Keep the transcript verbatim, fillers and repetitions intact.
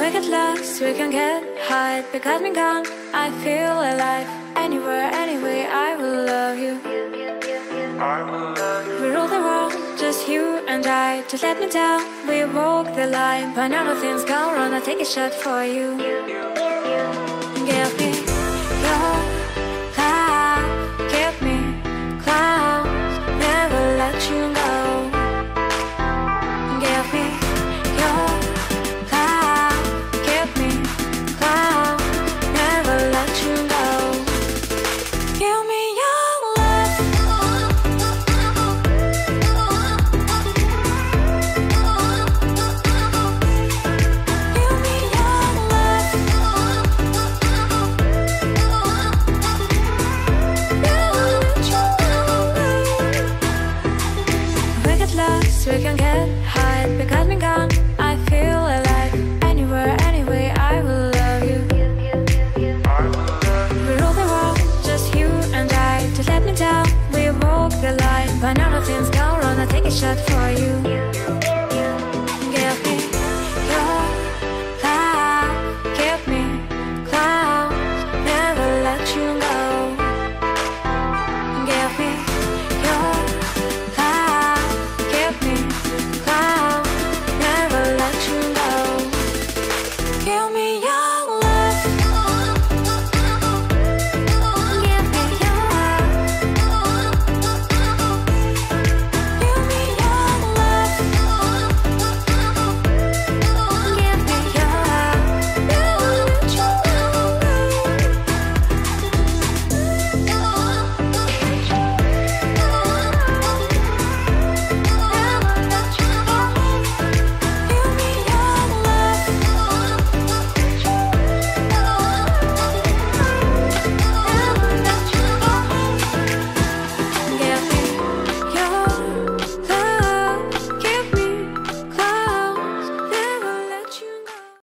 We get lost, we can get high. Because me gone, I feel alive. Anywhere, anyway, I will love you. I will love you. We rule the world, just you and I. Just let me down, we walk the line. But now nothing's gone wrong, I'll take a shot for you. Give me your love, give me clouds, never let you go. Give me your love, give me clouds, never let you go. Give me your love. Give me your love. We get lost, we can get high. Because me gone, I feel alive. Anywhere, anyway, I will love you. I will love you. We rule the world, just you and I. Just let me down, we walk the line. But now nothing's gone wrong, I'll take a shot for you.